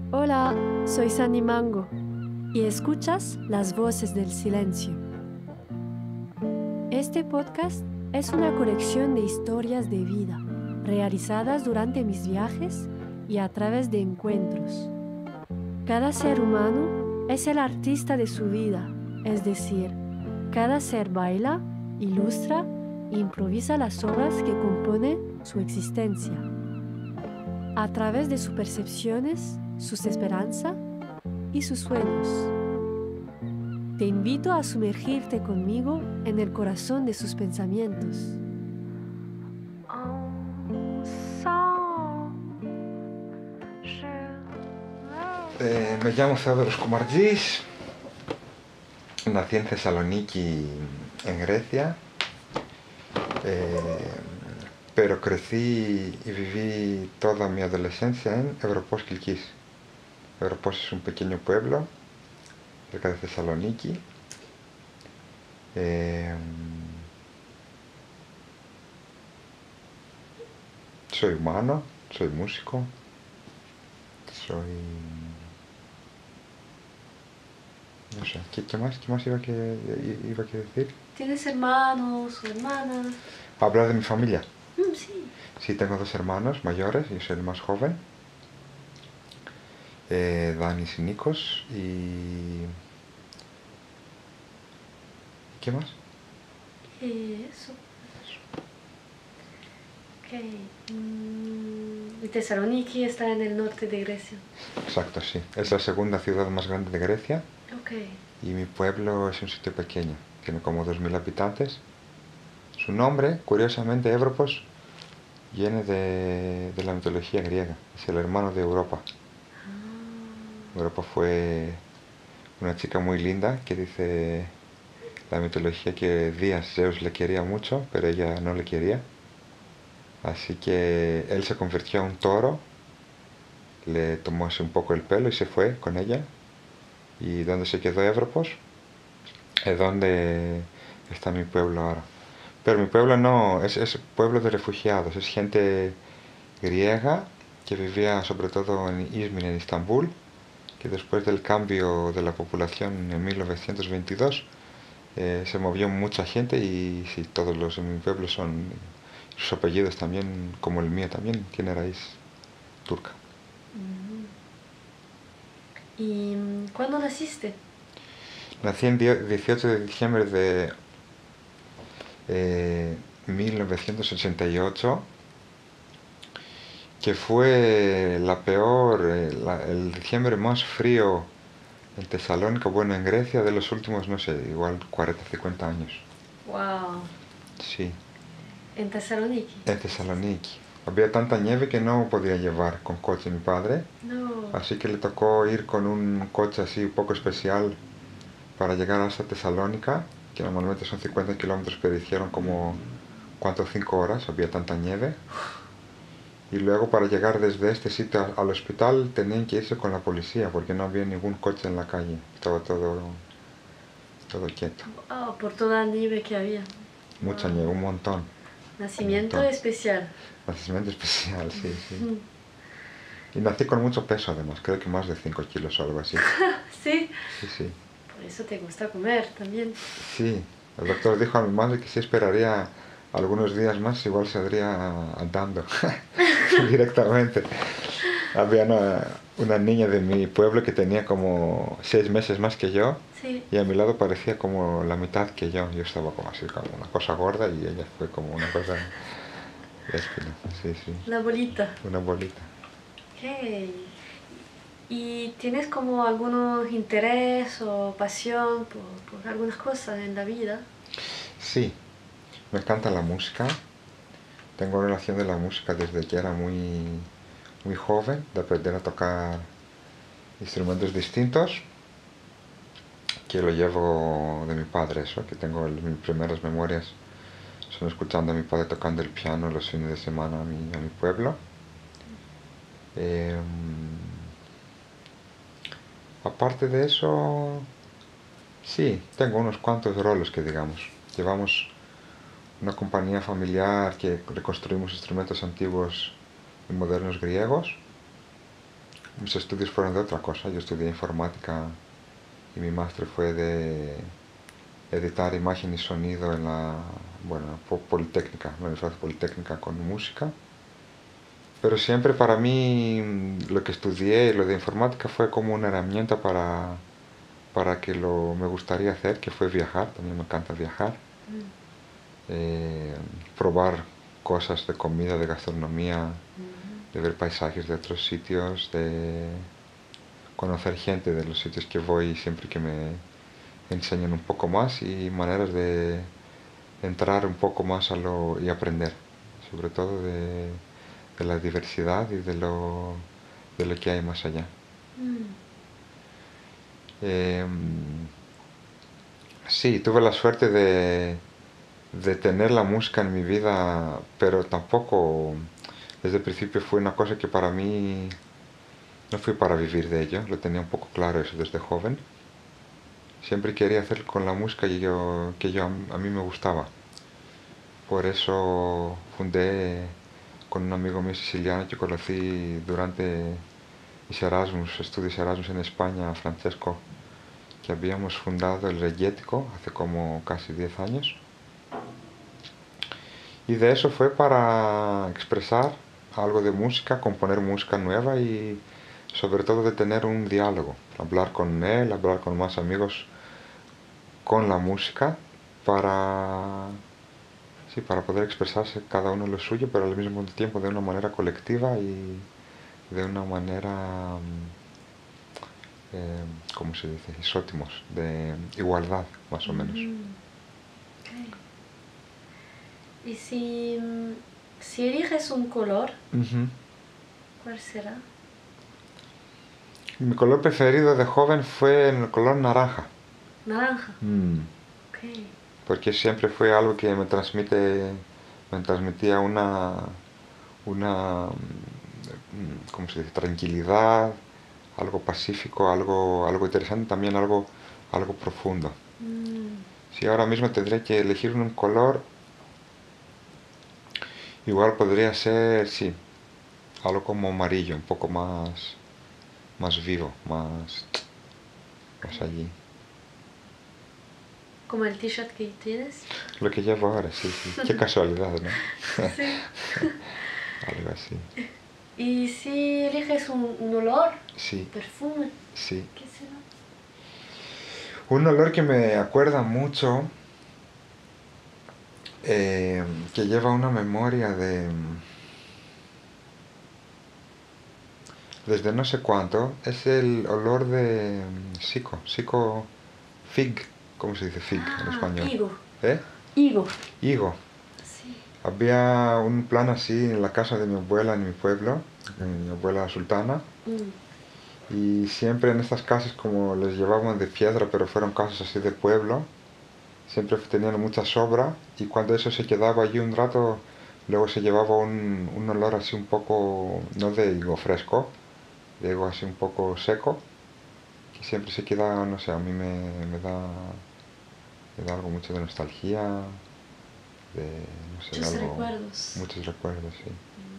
Hola, soy Sandy Mango y escuchas Las Voces del Silencio. Este podcast es una colección de historias de vida realizadas durante mis viajes y a través de encuentros. Cada ser humano es el artista de su vida, es decir, cada ser baila, ilustra e improvisa las obras que componen su existencia. A través de sus percepciones, sus esperanzas y sus sueños. Te invito a sumergirte conmigo en el corazón de sus pensamientos. Me llamo Theodoros Koumartzis, nací en Thessaloniki, en Grecia, pero crecí y viví toda mi adolescencia en Evropos Kilkis. Evropos es un pequeño pueblo cerca de Thessaloniki. Soy humano, soy músico, no sé, ¿qué más iba a decir? ¿Tienes hermanos o hermanas? ¿Hablar de mi familia? Sí. Sí, tengo dos hermanos mayores, yo soy el más joven. Danis y Nikos. ¿Y qué más? Eso. Ok. Y Tesaloniki está en el norte de Grecia. Exacto, sí. Es la segunda ciudad más grande de Grecia. Ok. Y mi pueblo es un sitio pequeño. Tiene como 2000 habitantes. Su nombre, curiosamente, Evropos, viene de la mitología griega. Es el hermano de Europa. Europa fue una chica muy linda que dice la mitología que Díaz, Zeus, le quería mucho, pero ella no le quería. Así que él se convirtió a un toro, le tomó así un poco el pelo y se fue con ella. ¿Y dónde se quedó Evropos? Es donde está mi pueblo ahora. Pero mi pueblo no, es pueblo de refugiados, es gente griega que vivía sobre todo en Izmir, en Estambul, que después del cambio de la población en 1922 se movió mucha gente y sí, todos los de mi pueblo son, sus apellidos también, como el mío también, tiene raíz turca. ¿Y cuándo naciste? Nací el 18 de diciembre de 1988, que fue el diciembre más frío en Tesalónica, bueno, en Grecia, de los últimos, no sé, igual 40, 50 años. Wow. Sí, En Tesaloniki. en Tesaloniki. Había tanta nieve que no podía llevar con coche mi padre, No. así que le tocó ir con un coche así un poco especial para llegar hasta Tesalónica, que normalmente son 50 kilómetros, pero hicieron como, ¿cuánto? 5 horas, había tanta nieve. Y luego para llegar desde este sitio al hospital tenían que irse con la policía porque no había ningún coche en la calle, estaba todo quieto. Oh, por toda la nieve que había. Mucha Wow. nieve, un montón. Nacimiento Un montón. especial. Nacimiento especial, sí, sí. Y nací con mucho peso además, creo que más de 5 kilos o algo así. Sí. Sí, sí. Por eso te gusta comer también. Sí, el doctor dijo a mi madre que si esperaría algunos días más igual saldría andando directamente. Había una niña de mi pueblo que tenía como 6 meses más que yo. Sí. Y a mi lado parecía como la mitad que yo. Yo estaba como así, como una cosa gorda y ella fue como una cosa espina. Sí, sí. Una bolita. Una bolita. Ok. ¿Y tienes como algún interés o pasión por algunas cosas en la vida? Sí, me encanta la música. Tengo relación de la música desde que era muy joven, de aprender a tocar instrumentos distintos, que lo llevo de mi padre, eso, que tengo mis primeras memorias son escuchando a mi padre tocando el piano los fines de semana a mi pueblo. Aparte de eso, sí, tengo unos cuantos roles que digamos. Llevamos una compañía familiar que reconstruimos instrumentos antiguos y modernos griegos. mis estudios fueron de otra cosa. Yo estudié informática y mi máster fue de editar imagen y sonido en la, bueno, Politécnica, la Universidad Politécnica con música. Pero siempre para mí lo que estudié, lo de informática, fue como una herramienta para que lo me gustaría hacer, que fue viajar. También me encanta viajar. Probar cosas de comida, de gastronomía, de ver paisajes de otros sitios, de conocer gente de los sitios que voy siempre que me enseñan un poco más y maneras de entrar un poco más y aprender, sobre todo de la diversidad y de lo que hay más allá. Eh, sí, tuve la suerte de tener la música en mi vida, pero tampoco desde el principio fue una cosa que para mí no fui para vivir de ello, lo tenía un poco claro eso desde joven. Siempre quería hacer con la música a mí me gustaba. Por eso fundé con un amigo mío siciliano que conocí durante mis Erasmus, estudios Erasmus en España, Francesco, que habíamos fundado el Regetico hace como casi 10 años. Y de eso fue para expresar algo de música, componer música nueva y sobre todo de tener un diálogo, hablar con él, hablar con más amigos con la música para, sí, para poder expresarse cada uno lo suyo, pero al mismo tiempo de una manera colectiva y de una manera, ¿cómo se dice? Isótimos, de igualdad, más o menos. Okay. Y si eliges un color, ¿cuál será? Mi color preferido de joven fue el color naranja. Naranja. Okay. Porque siempre fue algo que me transmitía ¿cómo se dice? Tranquilidad, algo pacífico, algo interesante, también algo profundo. Si ahora mismo tendría que elegir un color, igual podría ser, sí, algo como amarillo, un poco más vivo, más allí. ¿Como el t-shirt que tienes? Lo que llevo ahora, sí, sí. Qué casualidad, ¿no? Sí. Algo así. ¿Y si eliges un olor? Sí. ¿Perfume? Sí. ¿Qué será? Un olor que me acuerda mucho, que lleva una memoria desde no sé cuánto, es el olor de fig, ¿cómo se dice fig en español? Higo. ¿Eh? Higo. Higo. Sí. Había un plan así en la casa de mi abuela en mi pueblo, mi abuela sultana, y siempre en estas casas como les llevaban de piedra, pero fueron casas así de pueblo, siempre tenían mucha sobra y cuando eso se quedaba allí un rato, luego se llevaba un olor así un poco, no de higo fresco, de higo así un poco seco, que siempre se queda, no sé, a mí me da algo mucho de nostalgia, de, no sé, Muchos algo, recuerdos. muchos recuerdos, sí.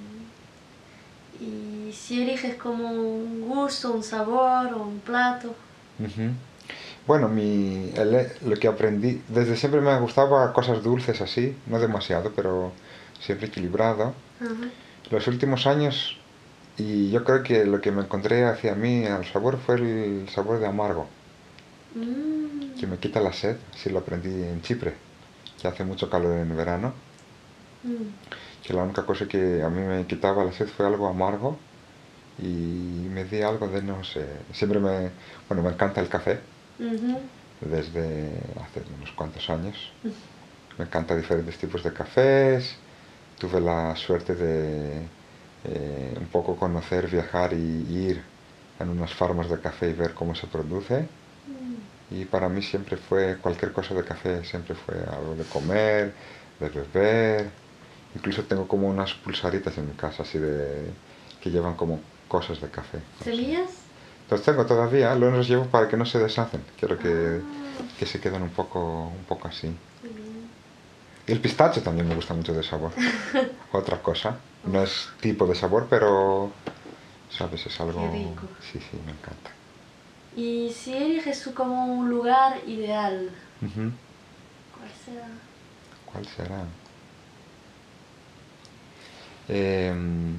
Y si eliges como un gusto, un sabor o un plato. Bueno, lo que aprendí, desde siempre me gustaba cosas dulces así, no demasiado, pero siempre equilibrado. Los últimos años, y yo creo que lo que me encontré hacia mí al sabor fue el sabor de amargo, que me quita la sed, así lo aprendí en Chipre, que hace mucho calor en verano, que la única cosa que a mí me quitaba la sed fue algo amargo y me di algo de, no sé, bueno, me encanta el café. Desde hace unos cuantos años. Me encantan diferentes tipos de cafés. Tuve la suerte de un poco conocer, viajar y ir en unas farmas de café y ver cómo se produce. Y para mí siempre fue, cualquier cosa de café, siempre fue algo de comer, de beber. Incluso tengo como unas pulsaritas en mi casa, así que llevan como cosas de café. ¿Semillas? Los tengo todavía, los llevo para que no se deshacen. Quiero que se queden un poco así. Y el pistacho también me gusta mucho de sabor. Otra cosa. No es tipo de sabor, pero ¿sabes? Es algo... Qué rico. Sí, sí, me encanta. Y si eliges tú como un lugar ideal, Ujú. ¿cuál será? ¿Cuál será? Em,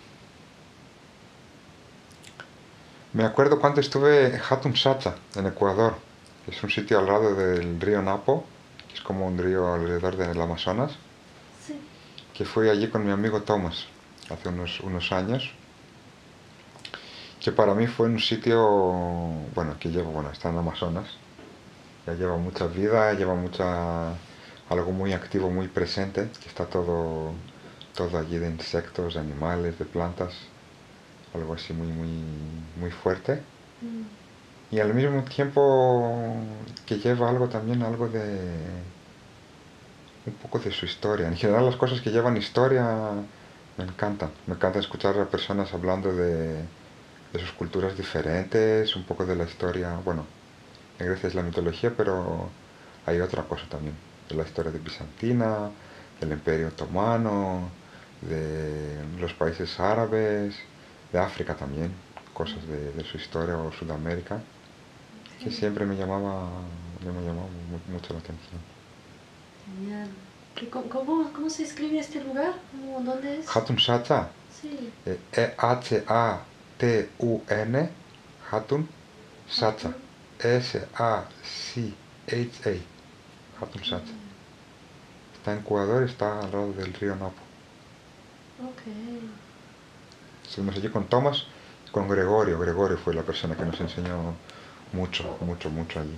Me acuerdo cuando estuve en Hatun Sacha, en Ecuador, que es un sitio al lado del río Napo, que es como un río alrededor del Amazonas, Sí. que fui allí con mi amigo Thomas hace unos años, que para mí fue un sitio, bueno, que lleva, bueno, está en Amazonas, ya lleva mucha vida, lleva algo muy activo, muy presente, que está todo allí de insectos, de animales, de plantas, algo así muy fuerte. Mm. Y al mismo tiempo que lleva algo también, algo de... un poco de su historia. En general las cosas que llevan historia me encantan. Me encanta escuchar a personas hablando de sus culturas diferentes, un poco de la historia. Bueno, en Grecia es la mitología, pero hay otra cosa también. De la historia de Bizantina, del Imperio Otomano, de los países árabes, de África también, cosas de su historia o Sudamérica, que Sí, siempre me llamaba mucho la atención. genial. ¿Cómo se escribe este lugar? ¿Dónde es? Hatun Shata, Sí, Hatun, Hatun Shacha, Hatun. Sacha, Hatun Ok, Shacha. Está en Ecuador, está al lado del río Napo. ok. Estuvimos allí con Tomás y con Gregorio. Gregorio fue la persona que nos enseñó mucho allí.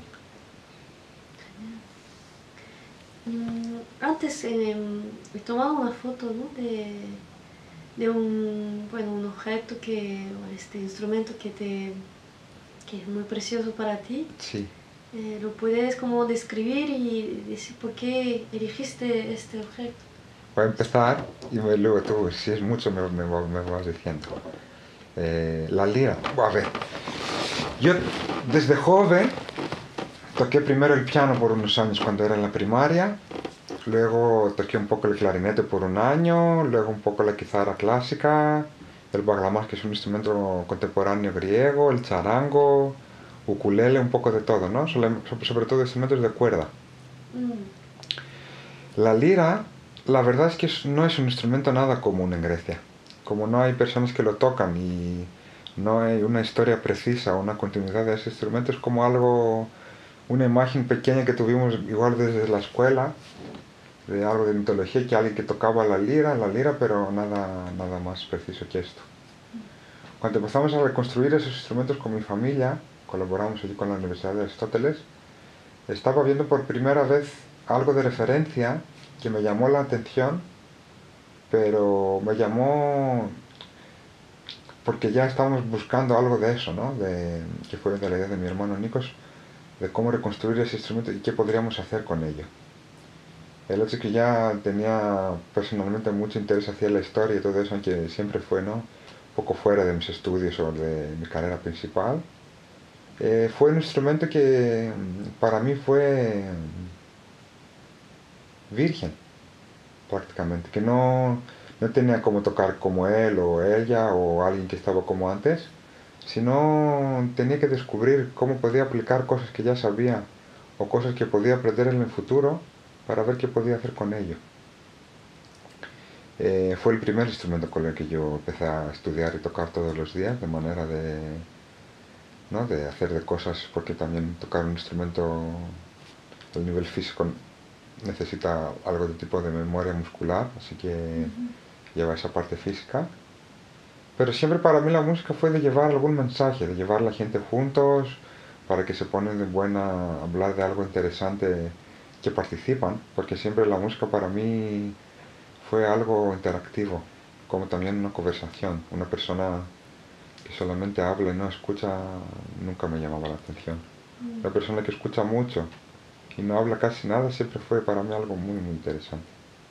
Antes he tomado una foto, ¿no? De un objeto este instrumento que es muy precioso para ti. Sí, ¿Lo puedes como describir y decir por qué elegiste este objeto? voy a empezar y luego tú, si es mucho, me vas diciendo. La lira. A ver, yo desde joven toqué primero el piano por unos años cuando era en la primaria, luego toqué un poco el clarinete por un año, luego un poco la guitarra clásica, el baglamas, que es un instrumento contemporáneo griego, el charango, ukulele, un poco de todo, ¿no? Sobre todo instrumentos de cuerda. Mm, La lira, la verdad es que no es un instrumento nada común en Grecia. Como no hay personas que lo tocan y no hay una historia precisa o una continuidad de ese instrumento, es como algo, una imagen pequeña que tuvimos igual desde la escuela, de algo de mitología, que alguien que tocaba la lira, pero nada más preciso que esto. Cuando empezamos a reconstruir esos instrumentos con mi familia, colaboramos allí con la Universidad de Aristóteles, estaba viendo por primera vez algo de referencia que me llamó la atención, pero me llamó porque ya estábamos buscando algo de eso, ¿no? Que fue de la idea de mi hermano Nikos, de cómo reconstruir ese instrumento y qué podríamos hacer con ello. El hecho que ya tenía personalmente mucho interés hacia la historia y todo eso, aunque siempre fue, ¿no? Un poco fuera de mis estudios o de mi carrera principal, fue un instrumento que para mí fue virgen, prácticamente, que no tenía cómo tocar como él o ella o alguien que estaba como antes, sino tenía que descubrir cómo podía aplicar cosas que ya sabía o cosas que podía aprender en el futuro para ver qué podía hacer con ello. Fue el primer instrumento con el que yo empecé a estudiar y tocar todos los días, de manera ¿no? de hacer de cosas, porque también tocar un instrumento a nivel físico necesita algo de tipo de memoria muscular, así que lleva esa parte física. Pero siempre para mí la música fue de llevar algún mensaje, de llevar a la gente juntos, para que se ponen de buena, hablar de algo interesante, que participan, porque siempre la música para mí fue algo interactivo, como también una conversación. Una persona que solamente habla y no escucha nunca me llamaba la atención. Una persona que escucha mucho y no habla casi nada siempre fue para mí algo muy interesante.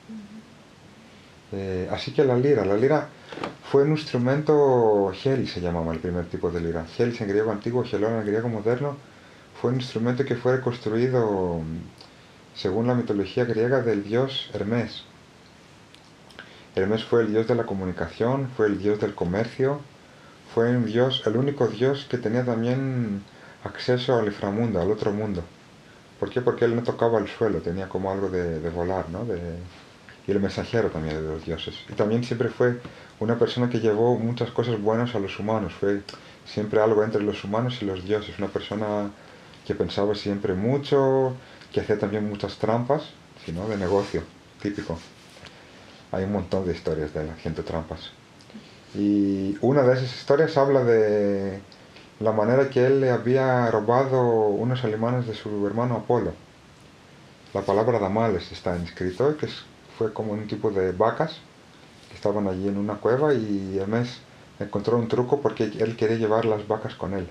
Así que la lira fue un instrumento, Heli se llamaba el primer tipo de lira. Helis en griego antiguo, Helón en griego moderno, fue un instrumento que fue construido según la mitología griega del dios Hermes. Hermes fue el dios de la comunicación, fue el dios del comercio, fue un dios, el único dios que tenía también acceso al inframundo, al otro mundo. ¿Por qué? Porque él no tocaba el suelo, tenía como algo de volar, ¿no? Y el mensajero también de los dioses. Y también siempre fue una persona que llevó muchas cosas buenas a los humanos, fue siempre algo entre los humanos y los dioses, una persona que pensaba siempre mucho, que hacía también muchas trampas, sino de negocio, típico. Hay un montón de historias de él haciendo trampas. Y una de esas historias habla de la manera que él le había robado unos alemanes de su hermano Apolo. La palabra damales está inscrito, fue como un tipo de vacas que estaban allí en una cueva y Hermes encontró un truco porque él quería llevar las vacas con él.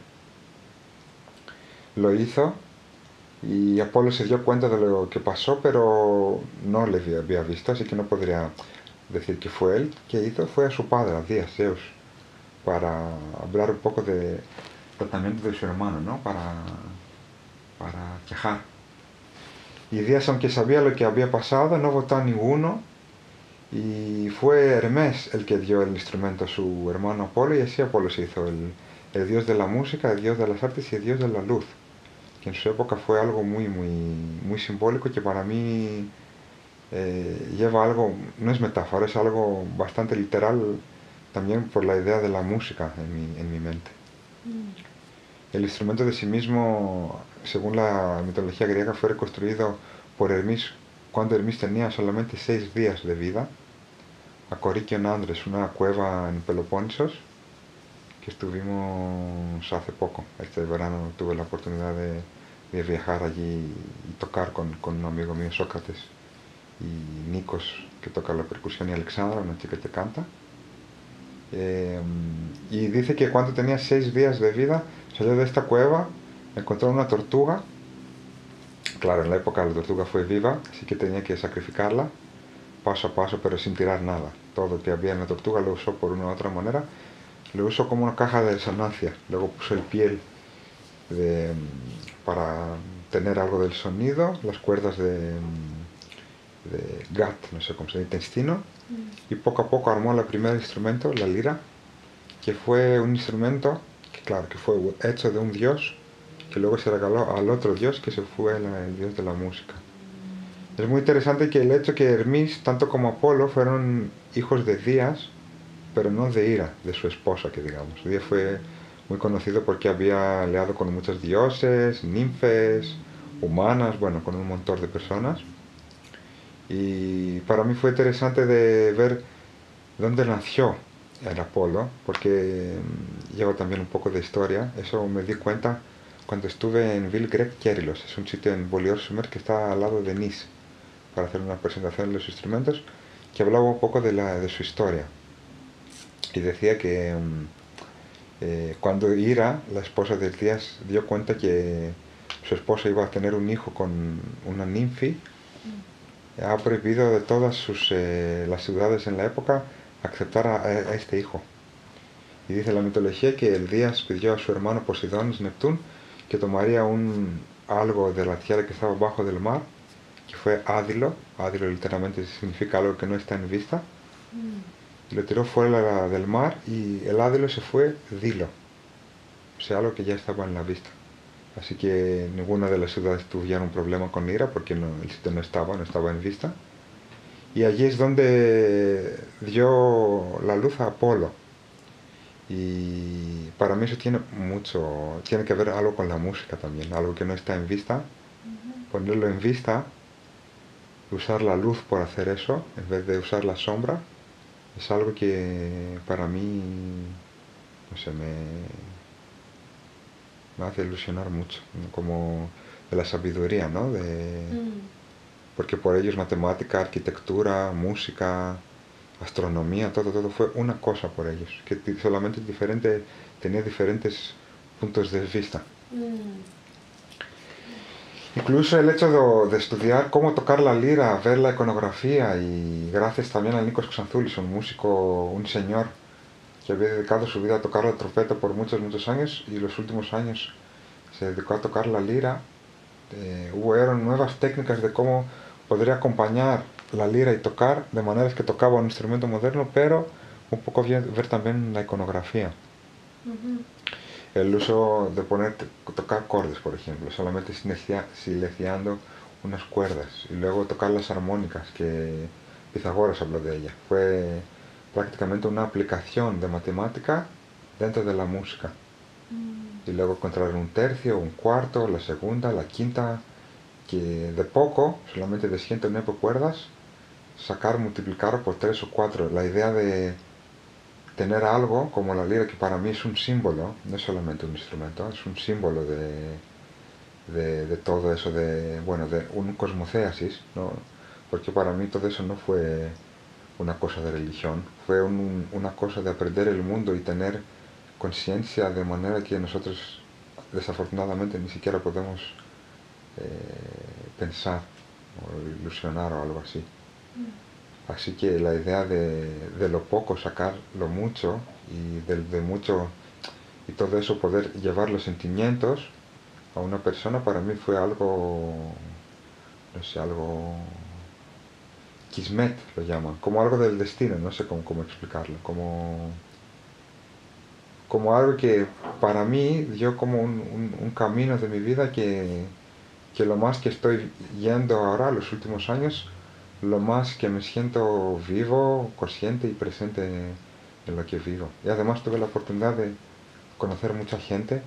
Lo hizo y Apolo se dio cuenta de lo que pasó, pero no le había visto, así que no podría decir que fue él. Que hizo fue a su padre, a Díaz, Zeus, para hablar un poco de tratamiento de su hermano, ¿no? Para quejar. Y Díaz, aunque sabía lo que había pasado, no votó a ninguno. Y fue Hermes el que dio el instrumento a su hermano Apolo, y así Apolo se hizo el dios de la música, el dios de las artes y el dios de la luz. Que en su época fue algo muy, muy, muy simbólico, que para mí lleva algo, no es metáfora, es algo bastante literal también por la idea de la música en mi mente. El instrumento de sí mismo, según la mitología griega, fue reconstruido por Hermes cuando Hermes tenía solamente 6 días de vida, a Corikion Andres, una cueva en Peloponnesos, que estuvimos hace poco. Este verano tuve la oportunidad de viajar allí y tocar con un amigo mío, Sócrates, y Nikos, que toca la percusión, y Alexandra, una chica que canta. Y dice que cuando tenía 6 días de vida salió de esta cueva, encontró una tortuga. Claro, en la época la tortuga fue viva, así que tenía que sacrificarla paso a paso, pero sin tirar nada. Todo lo que había en la tortuga lo usó por una u otra manera. Lo usó como una caja de resonancia. Luego puso el piel para tener algo del sonido, las cuerdas de gut, no sé cómo se dice, intestino. Y poco a poco armó el primer instrumento, la lira, que fue un instrumento que, claro, que fue hecho de un dios, que luego se regaló al otro dios, que se fue el dios de la música. Es muy interesante que el hecho que Hermes, tanto como Apolo, fueron hijos de Díaz, pero no de Hera, de su esposa, que digamos. Díaz fue muy conocido porque había aliado con muchos dioses, ninfes, humanas, bueno, con un montón de personas. Y para mí fue interesante de ver dónde nació el Apolo, porque llevo también un poco de historia. Eso me di cuenta cuando estuve en Vilgrek Kyrilos, es un sitio en Bolior-Sumer que está al lado de Nice, para hacer una presentación de los instrumentos, que hablaba un poco de su historia. Y decía que cuando Hera, la esposa de Díaz, dio cuenta que su esposa iba a tener un hijo con una ninfi, ha prohibido de todas las ciudades en la época aceptar a este hijo. Y dice la mitología que el Díaz pidió a su hermano Poseidón, Neptuno, que tomaría algo de la tierra que estaba bajo del mar, que fue Ádilo. Ádilo literalmente significa algo que no está en vista. Y lo tiró fuera del mar y el Ádilo se fue Dilo, o sea, algo que ya estaba en la vista. Así que ninguna de las ciudades tuvieron problema con Hera porque el sitio no estaba en vista. Y allí es donde dio la luz a Apolo. Y para mí eso tiene que ver algo con la música también, algo que no está en vista. Ponerlo en vista, usar la luz por hacer eso, en vez de usar la sombra, es algo que para mí, no sé, me hace ilusionar mucho, ¿no? Como de la sabiduría, ¿no? Porque por ellos matemática, arquitectura, música, astronomía, todo fue una cosa por ellos, que solamente tenía diferentes puntos de vista. Incluso el hecho de estudiar cómo tocar la lira, ver la iconografía, y gracias también a Nikos Xanthoulis, un músico, un señor que había dedicado su vida a tocar la trompeta por muchos años, y los últimos años se dedicó a tocar la lira. Hubo nuevas técnicas de cómo podría acompañar la lira y tocar de maneras que tocaba un instrumento moderno, pero un poco ver también la iconografía. Ujú. El uso de tocar acordes, por ejemplo, solamente silenciando unas cuerdas y luego tocar las armónicas, que Pitágoras habló de ella. Fue prácticamente una aplicación de matemática dentro de la música. Mm. Y luego encontrar un tercio, un cuarto, la segunda, la quinta, que de poco, solamente de 109 cuerdas, sacar, multiplicar por 3 o 4. La idea de tener algo como la lira, que para mí es un símbolo, no es solamente un instrumento, es un símbolo de todo eso, bueno, de un cosmoceasis, ¿no? Porque para mí todo eso no fue una cosa de religión, fue una cosa de aprender el mundo y tener conciencia, de manera que nosotros desafortunadamente ni siquiera podemos pensar o ilusionar o algo así. Así que la idea de lo poco sacar lo mucho, y de mucho y todo eso poder llevar los sentimientos a una persona, para mí fue algo, no sé, algo kismet lo llaman, como algo del destino, no sé cómo explicarlo, como algo que para mí dio como un camino de mi vida, que lo más que estoy yendo ahora, los últimos años, lo más que me siento vivo, consciente y presente en lo que vivo. Y además tuve la oportunidad de conocer mucha gente,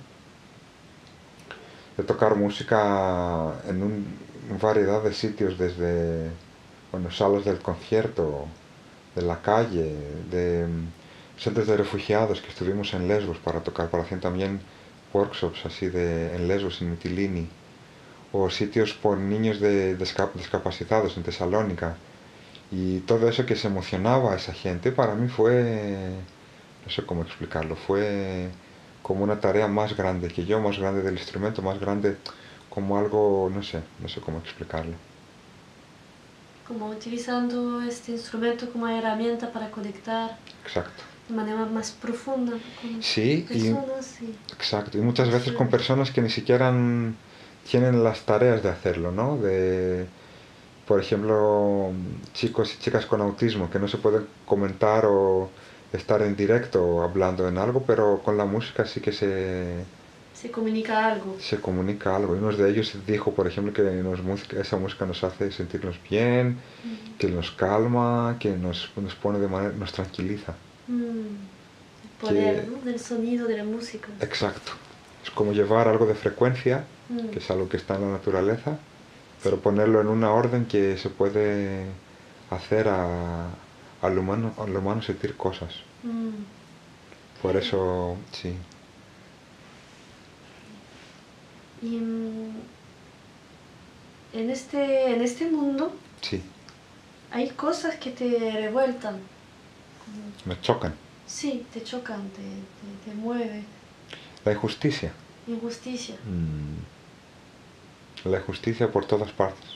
de tocar música en una variedad de sitios, desde, bueno, salas del concierto, de la calle, de centros de refugiados, que estuvimos en Lesbos para hacer también workshops así en Lesbos, en Mitilini, o sitios por niños discapacitados en Tesalónica. Y todo eso que se emocionaba a esa gente, para mí fue, no sé cómo explicarlo, fue como una tarea más grande que yo, más grande del instrumento, más grande, como algo, no sé cómo explicarlo. Como utilizando este instrumento como herramienta para conectar Exacto. de manera más profunda con Sí, personas y exacto. Y muchas veces con emociones. personas que ni siquiera tienen las tareas de hacerlo, ¿no? Por ejemplo, chicos y chicas con autismo, que no se pueden comentar o estar en directo hablando en algo, pero con la música sí que Se comunica algo. se comunica algo. Y uno de ellos dijo, por ejemplo, que esa música nos hace sentirnos bien, que nos calma, que nos pone nos tranquiliza. El poder, Que, ¿no? Del sonido de la música. exacto. Es como llevar algo de frecuencia, Mm. que es algo que está en la naturaleza, pero Sí. ponerlo en una orden que se puede hacer al humano sentir cosas. Mm. Por eso, sí, Y en este mundo sí, hay cosas que te revueltan. Como- me chocan. sí, te chocan, te mueve. La injusticia. Injusticia. La injusticia por todas partes.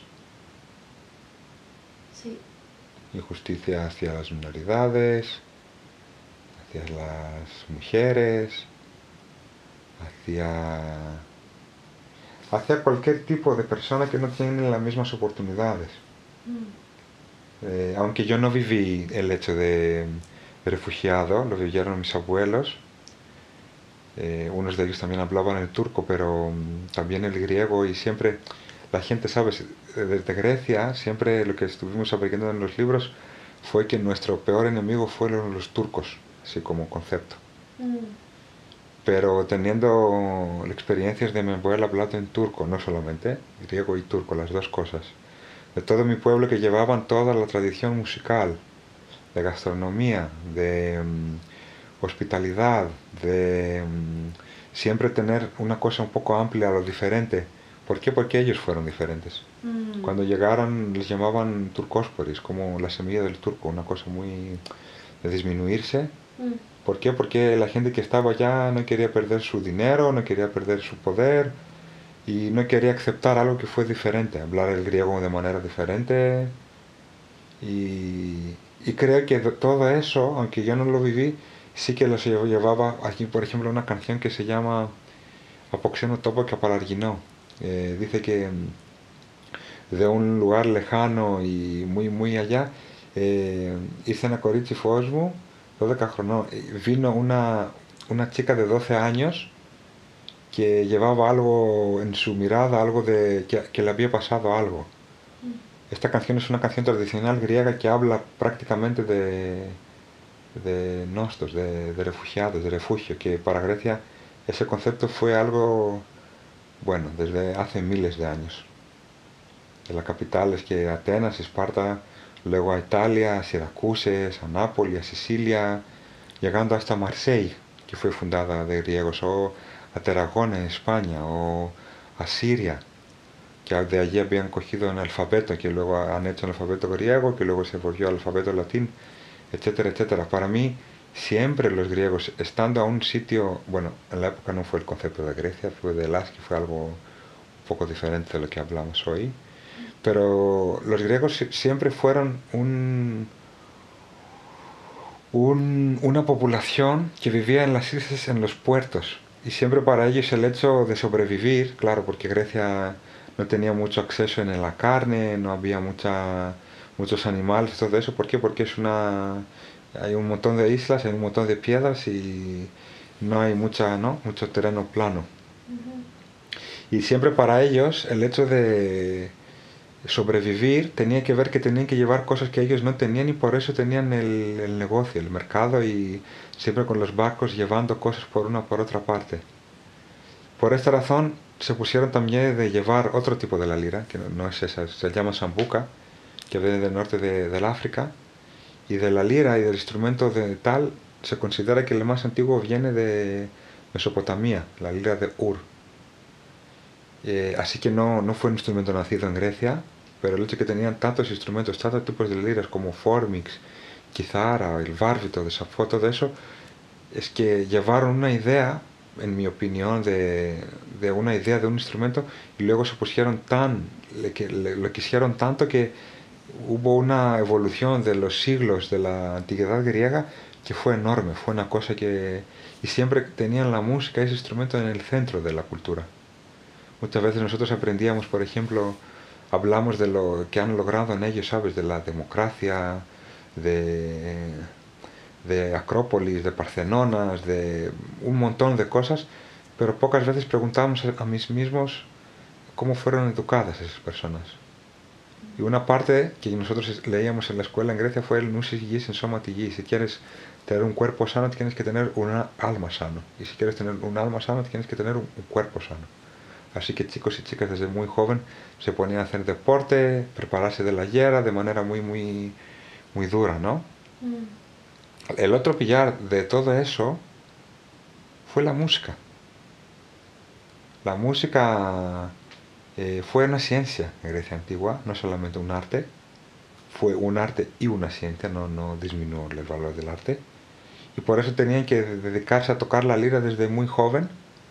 Sí. Injusticia hacia las minoridades, hacia las mujeres, hacia, hacia cualquier tipo de persona que no tiene las mismas oportunidades. Mm. Aunque yo no viví el hecho de refugiado, lo vivieron mis abuelos. Unos de ellos también hablaban el turco, pero también el griego, y siempre la gente, ¿sabes? Desde Grecia, siempre lo que estuvimos aprendiendo en los libros fue que nuestro peor enemigo fueron los turcos, así como concepto. Mm. Pero teniendo experiencias de mi abuela hablando en turco, no solamente, griego y turco, las dos cosas, de todo mi pueblo, que llevaban toda la tradición musical, de gastronomía, de hospitalidad, de siempre tener una cosa un poco amplia a lo diferente. ¿Por qué? Porque ellos fueron diferentes. Mm. Cuando llegaron les llamaban turcósporis, como la semilla del turco, una cosa muy de disminuirse. Mm. ¿Por qué? Porque la gente que estaba allá no quería perder su dinero, no quería perder su poder y no quería aceptar algo que fue diferente, hablar el griego de manera diferente. Y creo que todo eso, aunque yo no lo viví, sí que lo llevaba aquí, por ejemplo, una canción que se llama Apoxeno Topo Capalarginó. Dice que de un lugar lejano y muy, muy allá, ήρθε ένα κορίτσι φως μου, 12 χρονών, vino una chica de 12 años que llevaba algo en su mirada, algo de que le había pasado algo. Esta canción es una canción tradicional griega que habla prácticamente de nostos, de refugiados, de refugio, que para Grecia ese concepto fue algo, bueno, desde hace miles de años. De la capital es que Atenas, Esparta, luego a Italia, a Siracuses, a Nápoles, a Sicilia, llegando hasta Marseille, que fue fundada de griegos, o a Tarragona en España, o a Siria, que de allí habían cogido un alfabeto, que luego han hecho el alfabeto griego, que luego se volvió al alfabeto latín, etcétera, etcétera. Para mí, siempre los griegos, estando a un sitio, bueno, en la época no fue el concepto de Grecia, fue de Hellas, que fue algo un poco diferente de lo que hablamos hoy, pero los griegos siempre fueron una población que vivía en las islas, en los puertos. Y siempre para ellos el hecho de sobrevivir, claro, porque Grecia no tenía mucho acceso en la carne, no había muchos animales, todo eso. ¿Por qué? Porque hay un montón de islas, hay un montón de piedras y no hay mucho terreno plano. Y siempre para ellos el hecho de sobrevivir tenía que ver que tenían que llevar cosas que ellos no tenían y por eso tenían el negocio, el mercado y siempre con los barcos llevando cosas por una por otra parte. Por esta razón se pusieron también de llevar otro tipo de la lira, que no es esa, se llama sambuca, que viene del norte del África, y de la lira y del instrumento de tal se considera que el más antiguo viene de Mesopotamia, la lira de Ur. Así que no fue un instrumento nacido en Grecia, pero el hecho de que tenían tantos instrumentos, tantos tipos de liras como Formix, Kizara, el Bárbito, de Safo, todo eso, es que llevaron una idea, en mi opinión, de una idea de un instrumento y luego se pusieron lo quisieron tanto que hubo una evolución de los siglos de la antigüedad griega que fue enorme, fue una cosa que... Y siempre tenían la música, ese instrumento en el centro de la cultura. Muchas veces nosotros aprendíamos, por ejemplo, hablamos de lo que han logrado en ellos, ¿sabes? De la democracia, de, de Acrópolis, de Parcenonas, de un montón de cosas, pero pocas veces preguntábamos a mí mismos cómo fueron educadas esas personas. Y una parte que nosotros leíamos en la escuela en Grecia fue el nusis gis en soma tigis. Si quieres tener un cuerpo sano, tienes que tener un alma sano. Y si quieres tener un alma sano, tienes que tener un cuerpo sano. Así que chicos y chicas desde muy joven se ponían a hacer deporte, prepararse de la hierba de manera muy dura, ¿no? El otro pillar de todo eso fue la música. La música fue una ciencia en Grecia antigua, no solamente un arte. Fue un arte y una ciencia, no disminuyó el valor del arte. Y por eso tenían que dedicarse a tocar la lira desde muy joven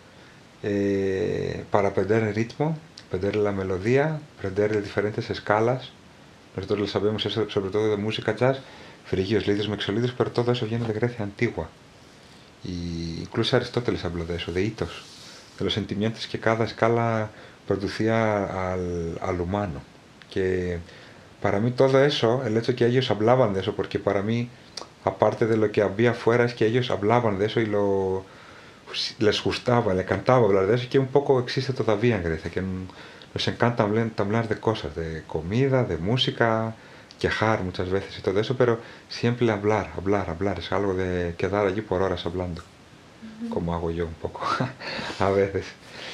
para aprender el ritmo, aprender la melodía, aprender diferentes escalas. Nosotros lo sabemos eso sobre todo de música jazz, frigios, lidios, mixolidios, pero todo eso viene de Grecia antigua. Y incluso Aristóteles habló de eso, de hitos, de los sentimientos que cada escala producía al humano. Que para mí todo eso, el hecho de que ellos hablaban de eso, porque para mí, aparte de lo que había afuera, es que ellos hablaban de eso y les gustaba, les encantaba hablar de eso, y que un poco existe todavía en Grecia, que nos encanta hablar de cosas, de comida, de música, quejar muchas veces y todo eso, pero siempre hablar, es algo de quedar allí por horas hablando, como hago yo un poco a veces.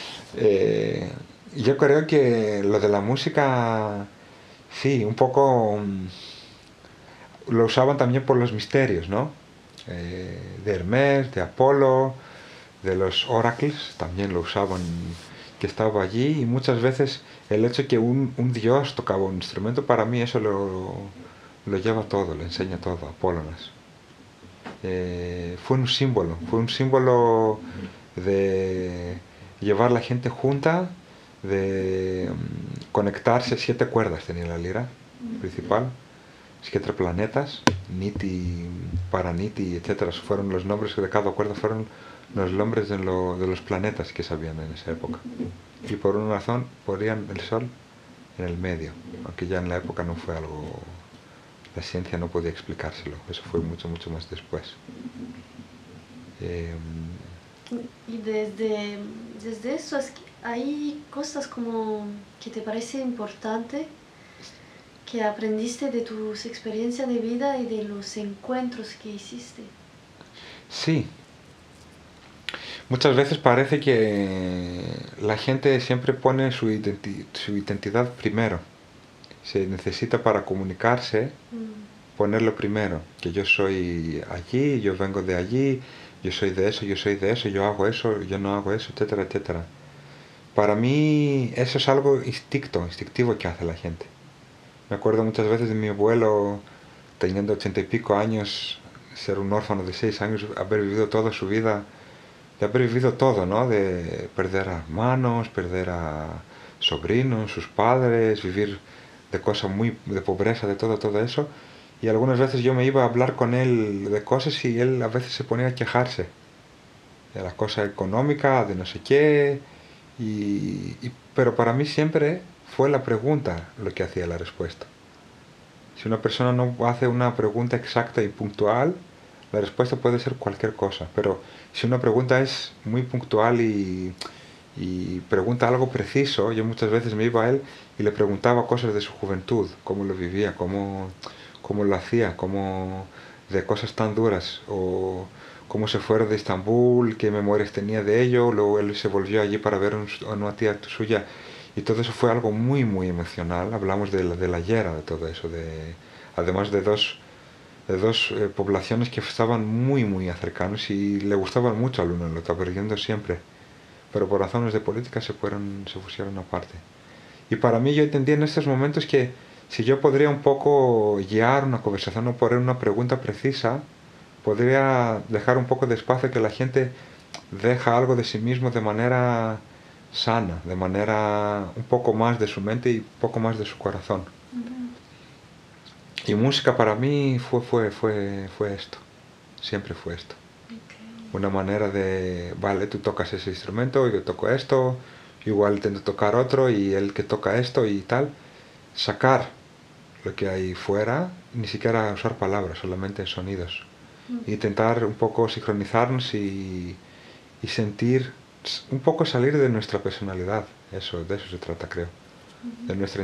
Yo creo que lo de la música, sí, un poco lo usaban también por los misterios, ¿no? De Hermes, de Apolo, de los oracles, también lo usaban, que estaba allí, y muchas veces el hecho de que un dios tocaba un instrumento, para mí eso lo lleva todo, lo enseña todo, Apólonas. Fue un símbolo de llevar la gente junta, de conectarse, 7 cuerdas tenía la lira principal, 7 planetas, Niti, Paraniti, etcétera, fueron los nombres de cada cuerda, fueron los nombres de los planetas que sabían en esa época. Y por una razón ponían el Sol en el medio, aunque ya en la época no fue algo, la ciencia no podía explicárselo, eso fue mucho más después. Eh, Y desde eso, hay cosas como que te parece importante que aprendiste de tus experiencias de vida y de los encuentros que hiciste. sí, muchas veces parece que la gente siempre pone su identidad primero. Se necesita para comunicarse ponerlo primero, que yo soy allí, yo vengo de allí, yo soy de eso, yo soy de eso, yo hago eso, yo no hago eso, etcétera, etcétera. Para mí eso es algo instintivo que hace la gente. Me acuerdo muchas veces de mi abuelo teniendo 80 y pico años, ser un órfano de 6 años, haber vivido toda su vida, de haber vivido todo, ¿no? De perder a hermanos, perder a sobrinos, sus padres, vivir de cosas muy, de pobreza, de todo eso. Y algunas veces yo me iba a hablar con él de cosas y él a veces se ponía a quejarse de la cosa económica, de no sé qué. Pero para mí siempre fue la pregunta lo que hacía la respuesta. Si una persona no hace una pregunta exacta y puntual, la respuesta puede ser cualquier cosa. Pero si una pregunta es muy puntual y pregunta algo preciso, yo muchas veces me iba a él y le preguntaba cosas de su juventud, cómo lo vivía, cómo lo hacía, de cosas tan duras, o cómo se fueron de Estambul, qué memorias tenía de ello, luego él se volvió allí para ver a una tía suya, y todo eso fue algo muy, muy emocional. Hablamos de la Yera, de todo eso, además de dos poblaciones que estaban muy, muy cercanos y le gustaban mucho al uno, lo estaba perdiendo siempre, pero por razones de política se pusieron aparte. Y para mí yo entendí en estos momentos que si yo podría un poco guiar una conversación o poner una pregunta precisa, podría dejar un poco de espacio que la gente deja algo de sí mismo de manera sana, de manera un poco más de su mente y un poco más de su corazón. Y música para mí fue esto, siempre fue esto. Una manera de, vale, tú tocas ese instrumento, yo toco esto, igual intento tocar otro y el que toca esto y tal, sacar lo que hay fuera, ni siquiera usar palabras, solamente sonidos. Intentar un poco sincronizarnos y sentir, un poco salir de nuestra personalidad, de eso se trata, creo, de nuestra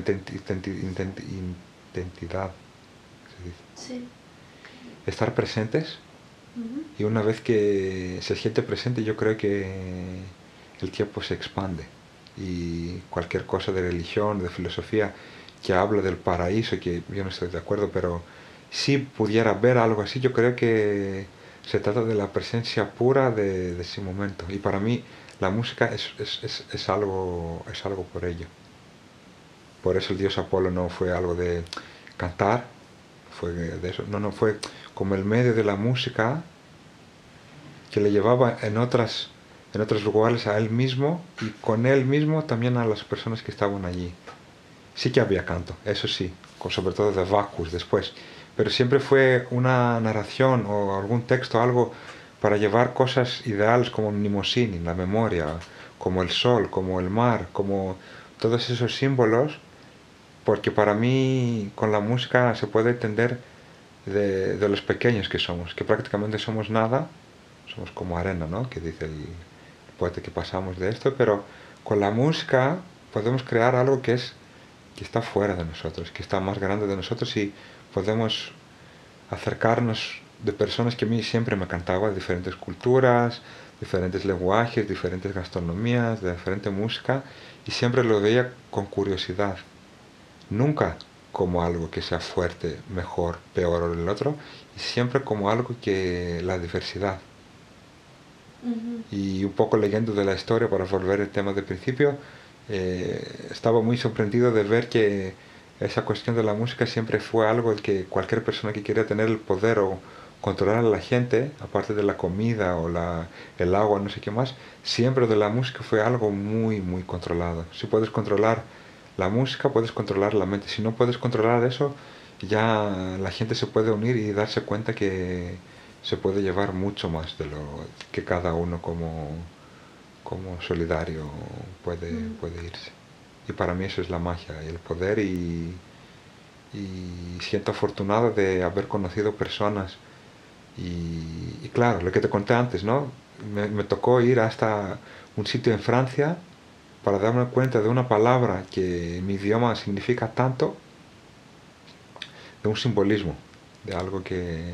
identidad, se dice. Sí. Estar presentes. Y una vez que se siente presente, yo creo que el tiempo se expande. Y cualquier cosa de religión, de filosofía, que habla del paraíso, que yo no estoy de acuerdo, pero si pudiera ver algo así, yo creo que se trata de la presencia pura de ese momento. Y para mí la música es algo por ello. Por eso el dios Apolo no fue algo de cantar, fue de eso, no, fue como el medio de la música que le llevaba en otros lugares a él mismo y con él mismo también a las personas que estaban allí. Sí que había canto, eso sí, sobre todo de Bacchus después, pero siempre fue una narración o algún texto, algo para llevar cosas ideales como Mnemosyne, la memoria, como el sol, como el mar, como todos esos símbolos, porque para mí con la música se puede entender de los pequeños que somos, que prácticamente somos nada, somos como arena, ¿no? Que dice el poeta, que pasamos de esto, pero con la música podemos crear algo que está fuera de nosotros, que está más grande de nosotros y podemos acercarnos de personas que a mí siempre me encantaba, de diferentes culturas, diferentes lenguajes, diferentes gastronomías, de diferente música, y siempre lo veía con curiosidad. Nunca como algo que sea fuerte, mejor, peor o el otro, y siempre como algo que la diversidad. Y un poco leyendo de la historia, para volver al tema del principio, estaba muy sorprendido de ver que esa cuestión de la música siempre fue algo que cualquier persona que quería tener el poder o controlar a la gente, aparte de la comida o el agua, no sé qué más, siempre de la música fue algo muy, muy controlado. Si puedes controlar la música, puedes controlar la mente. Si no puedes controlar eso, ya la gente se puede unir y darse cuenta que se puede llevar mucho más de lo que cada uno como solidario puede irse. Y para mí eso es la magia y el poder, y siento afortunado de haber conocido personas Y claro, lo que te conté antes, ¿no? Me tocó ir hasta un sitio en Francia para darme cuenta de una palabra que en mi idioma significa tanto, de un simbolismo, de algo que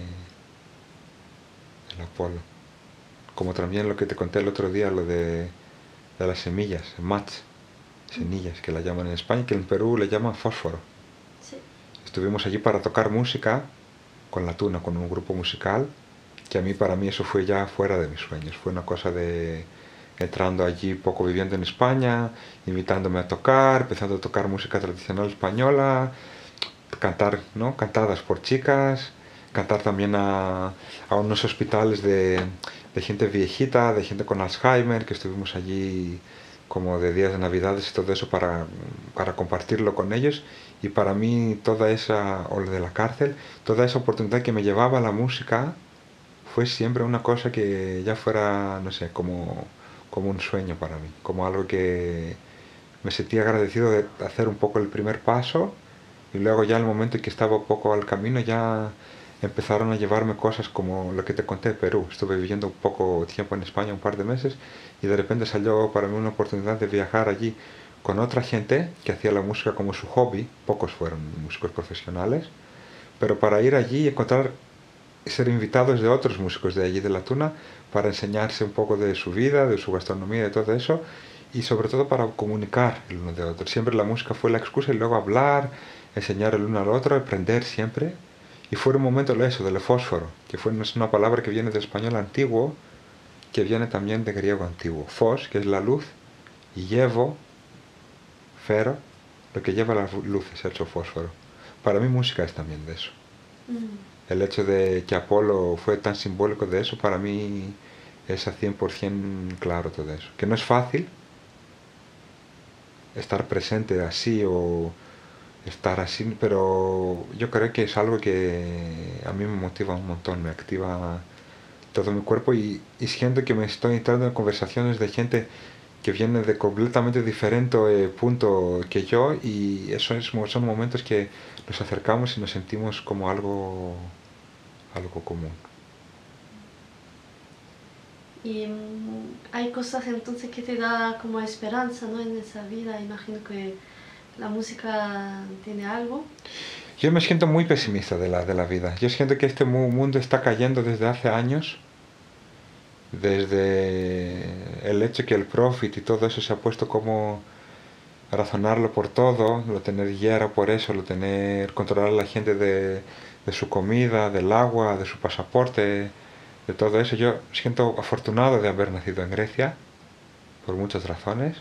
el Apolo. Como también lo que te conté el otro día, lo de las semillas, mats, semillas que la llaman en España, que en Perú le llaman fósforo. Sí. Estuvimos allí para tocar música con la Tuna, con un grupo musical, que para mí eso fue ya fuera de mis sueños. Fue una cosa de entrando allí poco viviendo en España, invitándome a tocar, empezando a tocar música tradicional española, cantar, ¿no? Cantadas por chicas, cantar también a unos hospitales de gente viejita, de gente con Alzheimer, que estuvimos allí como de días de Navidades y todo eso para compartirlo con ellos. Y para mí toda esa, o de la cárcel, toda esa oportunidad que me llevaba la música fue siempre una cosa que ya fuera, no sé, como un sueño para mí, como algo que me sentí agradecido de hacer un poco el primer paso y luego ya el momento en que estaba un poco al camino ya empezaron a llevarme cosas como lo que te conté de Perú. Estuve viviendo un poco tiempo en España, un par de meses, y de repente salió para mí una oportunidad de viajar allí con otra gente que hacía la música como su hobby, pocos fueron músicos profesionales, pero para ir allí y encontrar, ser invitados de otros músicos de allí de la Tuna para enseñarse un poco de su vida, de su gastronomía, de todo eso, y sobre todo para comunicar el uno de otro. Siempre la música fue la excusa y luego hablar, enseñar el uno al otro, aprender siempre. Y fue un momento eso, del fósforo, que es una palabra que viene del español antiguo, que viene también de griego antiguo. Fos, que es la luz, y llevo, fero, lo que lleva la luz es hecho fósforo. Para mí música es también de eso. El hecho de que Apolo fue tan simbólico de eso, para mí es a 100% claro todo eso. Que no es fácil estar presente así o estar así, pero yo creo que es algo que a mí me motiva un montón, me activa todo mi cuerpo y siento que me estoy entrando en conversaciones de gente que viene de completamente diferente punto que yo y eso son momentos que nos acercamos y nos sentimos como algo común. Y hay cosas entonces que te da como esperanza, ¿no? En esa vida. Imagino que la música tiene algo. Yo me siento muy pesimista de la vida. Yo siento que este mundo está cayendo desde hace años, desde el hecho que el profit y todo eso se ha puesto como a razonarlo por todo, lo tener guiar por eso, lo tener controlar a la gente de su comida, del agua, de su pasaporte, de todo eso. Yo siento afortunado de haber nacido en Grecia, por muchas razones,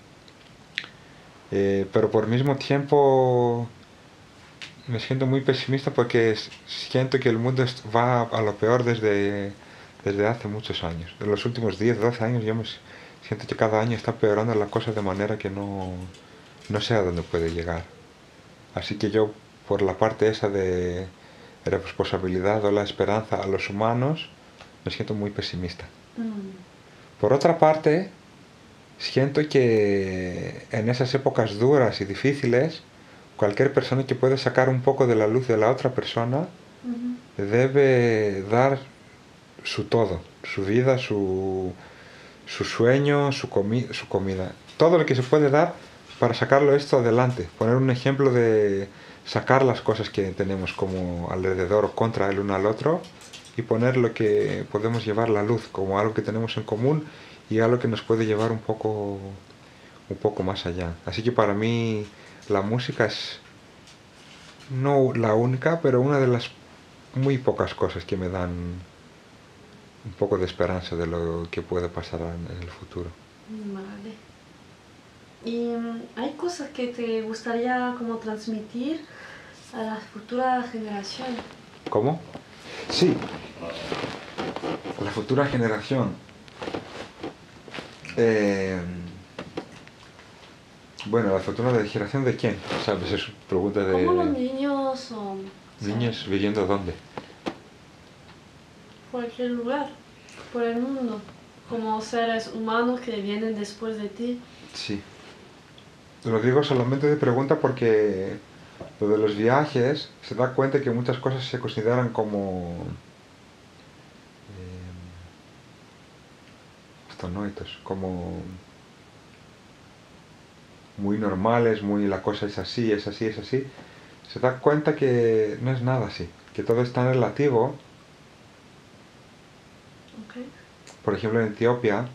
pero por mismo tiempo me siento muy pesimista porque siento que el mundo va a lo peor desde hace muchos años. En los últimos 10 12 años yo siento que cada año está empeorando la cosa de manera que no sé a dónde puede llegar. Así que yo, por la parte esa de responsabilidad o la esperanza a los humanos, me siento muy pesimista. Por otra parte, siento que en esas épocas duras y difíciles, cualquier persona que puede sacar un poco de la luz de la otra persona debe dar su todo, su vida, su sueño, su comida, todo lo que se puede dar para sacarlo esto adelante, poner un ejemplo de sacar las cosas que tenemos como alrededor o contra el uno al otro y poner lo que podemos llevar la luz como algo que tenemos en común y algo que nos puede llevar un poco más allá. Así que para mí la música es no la única, pero una de las muy pocas cosas que me dan un poco de esperanza de lo que puede pasar en el futuro. Vale. ¿Y hay cosas que te gustaría como transmitir a la futura generación? ¿Cómo? Sí, la futura generación. Bueno, la futura generación ¿de quién? ¿Sabes? Es pregunta de... ¿Cómo los niños o ¿Niños viviendo dónde? cualquier lugar, por el mundo, como seres humanos que vienen después de ti? Sí. Lo digo solamente de pregunta porque lo de los viajes se da cuenta que muchas cosas se consideran como αυτονόητος, como muy normales, muy la cosa es así, es así, es así, se da cuenta que no es nada así, que todo es tan relativo. Okay. Por ejemplo, en Etiopía,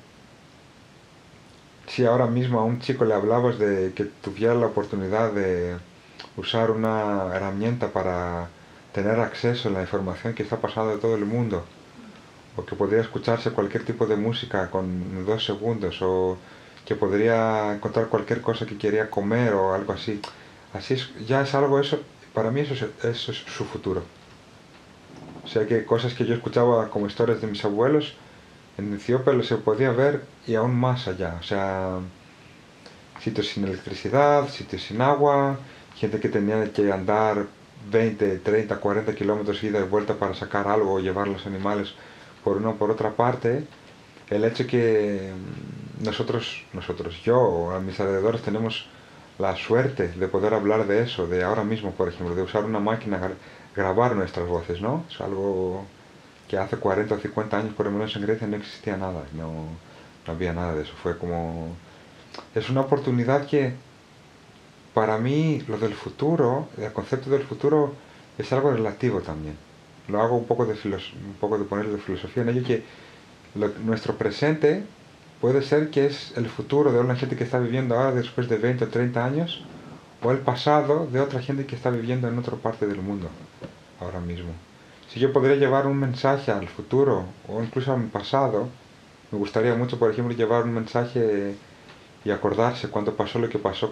si ahora mismo a un chico le hablabas de que tuviera la oportunidad de usar una herramienta para tener acceso a la información que está pasando de todo el mundo, o que podría escucharse cualquier tipo de música con 2 segundos, o que podría encontrar cualquier cosa que quería comer o algo así. Así es, ya es algo eso, para mí eso es su futuro. O sea que cosas que yo escuchaba como historias de mis abuelos, en Etiopía se podía ver y aún más allá. O sea, sitios sin electricidad, sitios sin agua, gente que tenía que andar 20, 30, 40 kilómetros ida y vuelta para sacar algo o llevar los animales por una o por otra parte. El hecho que yo o a mis alrededores tenemos la suerte de poder hablar de eso, de ahora mismo, por ejemplo, de usar una máquina grabar nuestras voces, ¿no? Es algo que hace 40 o 50 años, por lo menos en Grecia, no existía nada, no había nada de eso. Fue como... Es una oportunidad que, para mí, lo del futuro, el concepto del futuro, es algo relativo también. Lo hago un poco de poner de filosofía en ello, que nuestro presente puede ser que es el futuro de una gente que está viviendo ahora después de 20 o 30 años, o el pasado de otra gente que está viviendo en otra parte del mundo ahora mismo. Si yo podría llevar un mensaje al futuro o incluso a mi pasado, me gustaría mucho, por ejemplo, llevar un mensaje y acordarse cuando pasó lo que pasó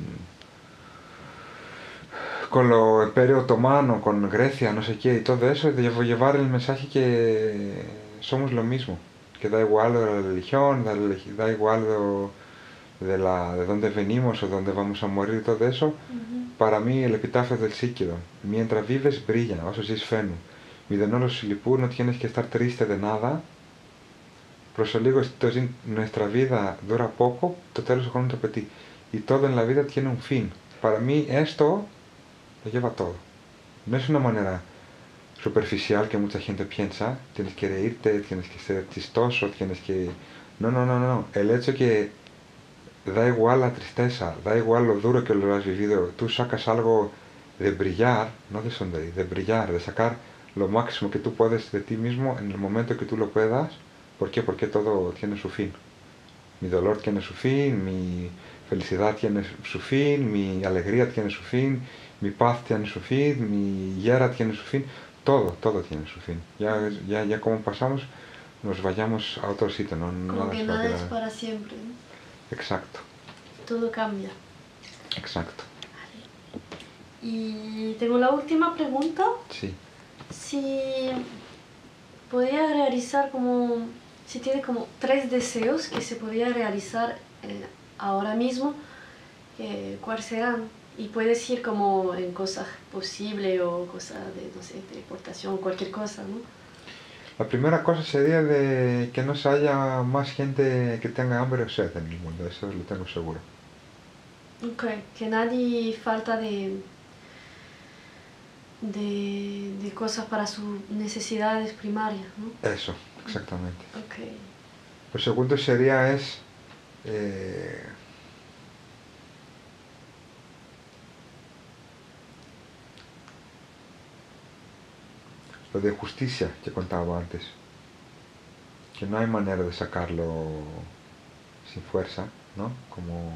con lo Imperio Otomano, con Grecia, no sé qué, y todo eso, de llevar el mensaje que somos lo mismo, que da igual de la religión, da igual de dónde venimos o dónde vamos a morir y todo eso. Para mí el epitafio del Síquido, mientras vives brilla, eso sí es fenu. Μηδενόλος λυπού, no tienes que estar triste de nada. Proseligo, nuestra vida dura poco, total con un repetí. Y todo en la vida tiene un fin. Para mí esto lo lleva todo. No es una manera superficial que mucha gente piensa. Tienes que reírte, tienes que ser chistoso, tienes que... No, no, no, no. El hecho que da igual la tristeza, da igual lo duro que lo has vivido. Tú sacas algo de brillar, no de sonreír, de brillar, de sacar lo máximo que tú puedes de ti mismo en el momento que tú lo puedas. ¿Por qué? Porque todo tiene su fin. Mi dolor tiene su fin, mi felicidad tiene su fin, mi alegría tiene su fin, mi paz tiene su fin, mi ira tiene su fin. Todo tiene su fin. Ya como pasamos, nos vayamos a otro sitio. No, Como nada que se va a nada es quedar. para siempre, ¿no? Exacto, Todo cambia. exacto. Y tengo la última pregunta. Sí. Si podría realizar como, si tiene como 3 deseos que se podría realizar ahora mismo, ¿cuáles serán? Y puedes ir como en cosas posibles o cosas de, no sé, teleportación, cualquier cosa, ¿no? La primera cosa sería de que no se haya más gente que tenga hambre o sed en el mundo, eso lo tengo seguro. Ok, que nadie falta de cosas para sus necesidades primarias, ¿no? Eso, exactamente. Ok. Lo segundo sería lo de justicia que contaba antes, que no hay manera de sacarlo sin fuerza, ¿no? Como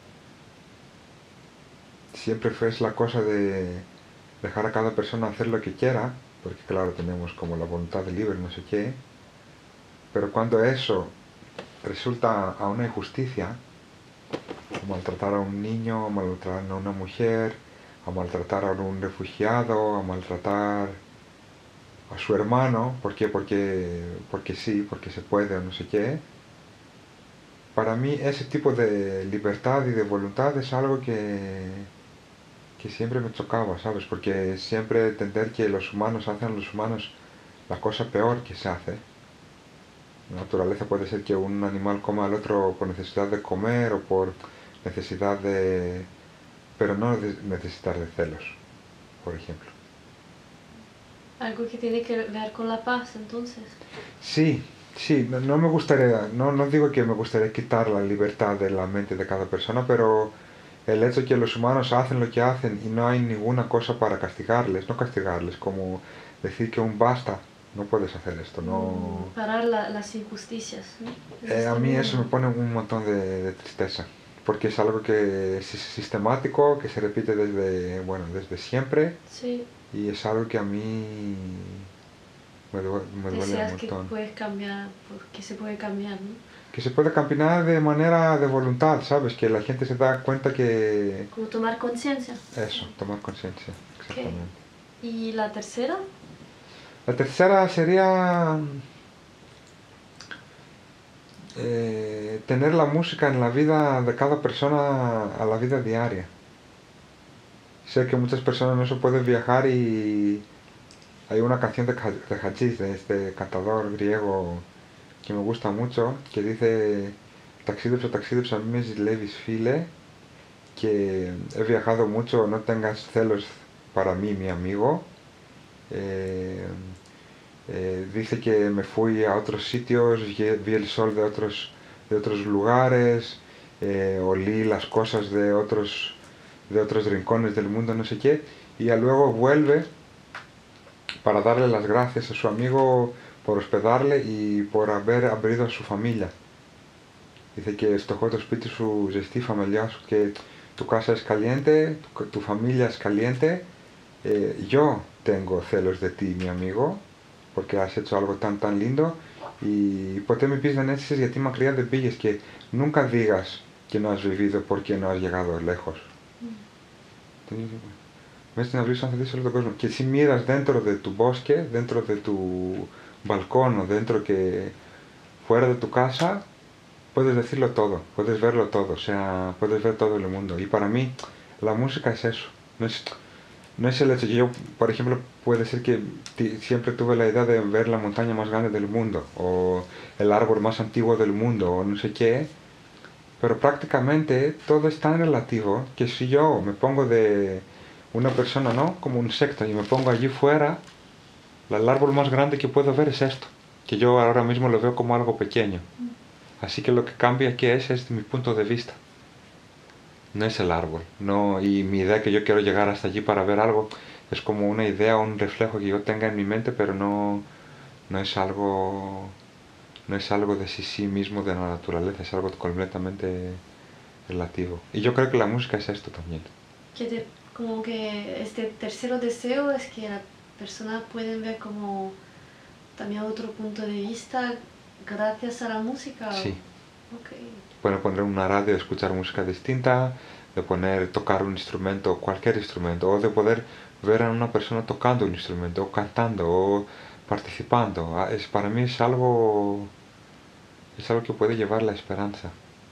siempre fue la cosa de dejar a cada persona hacer lo que quiera, porque claro, tenemos como la voluntad libre, no sé qué, pero cuando eso resulta a una injusticia, a maltratar a un niño, a maltratar a una mujer, a maltratar a un refugiado, a maltratar a su hermano, ¿por qué? Porque sí, porque se puede o no sé qué. Para mí ese tipo de libertad y de voluntad es algo que siempre me chocaba, ¿sabes? Porque siempre entender que los humanos hacen a los humanos la cosa peor que se hace. La naturaleza puede ser que un animal coma al otro por necesidad de comer o por necesidad de... pero no de necesitar de celos, por ejemplo. Algo que tiene que ver con la paz, entonces. Sí, Sí, no me gustaría, no digo que me gustaría quitar la libertad de la mente de cada persona, pero el hecho de que los humanos hacen lo que hacen y no hay ninguna cosa para castigarles, no castigarles, como decir que un basta, no puedes hacer esto, no... Parar las injusticias, ¿no? De A este mí eso me mundo. pone un montón de tristeza, porque es algo que es sistemático, que se repite desde, bueno, desde siempre, Sí, y es algo que a mí me duele un deseas que montón. puedes cambiar, porque se puede cambiar, ¿no? Que se puede cambiar de manera de voluntad, ¿sabes? Que la gente se da cuenta que... Como tomar conciencia. Eso, tomar conciencia, ¿Qué? exactamente. ¿Y la tercera? La tercera sería tener la música en la vida de cada persona a la vida diaria. Sé que muchas personas no se pueden viajar y hay una canción de Hafiz, de este cantador griego que me gusta mucho, que dice Taxidups o Taxidups a mis levis file, que he viajado mucho, no tengas celos para mí, mi amigo. Eh, Dice que me fui a otros sitios, vi el sol de otros lugares, olí las cosas de otros rincones del mundo, no sé qué, y ya luego vuelve para darle las gracias a su amigo por hospedarle y por haber abrido a su familia. Dice que esto fue su gestifa que tu casa es caliente, tu familia es caliente, yo tengo celos de ti, mi amigo, porque has hecho algo tan lindo y ποτέ μην πεις δεν έζησες γιατί μακριά δεν πήγες que nunca digas que no has vivido porque no has llegado lejos. Ves στην αυλή σου αν θα δεις όλο τον κόσμο και si miras dentro de tu bosque, dentro de tu balcón o dentro que fuera de tu casa, puedes decirlo todo, puedes verlo todo, o sea, puedes ver todo el mundo. Y para mí la música es eso, no es el hecho que yo, por ejemplo, puede ser que siempre tuve la idea de ver la montaña más grande del mundo o el árbol más antiguo del mundo o no sé qué, pero prácticamente todo es tan relativo que si yo me pongo de una persona, ¿no? Como un insecto y me pongo allí fuera, el árbol más grande que puedo ver es esto, que yo ahora mismo lo veo como algo pequeño. Así que lo que cambia que es mi punto de vista. No es el árbol. No, y mi idea que yo quiero llegar hasta allí para ver algo es como una idea, un reflejo que yo tenga en mi mente, pero no es algo, no es algo de sí mismo de la naturaleza, es algo completamente relativo. Y yo creo que la música es esto también. Como que este tercero deseo es que las personas pueden ver como también otro punto de vista gracias a la música. Sí. Okay. Pueden poner una radio, escuchar música distinta, de poner, tocar un instrumento, cualquier instrumento, o de poder ver a una persona tocando un instrumento, o cantando, o participando. Para mí es algo que puede llevar la esperanza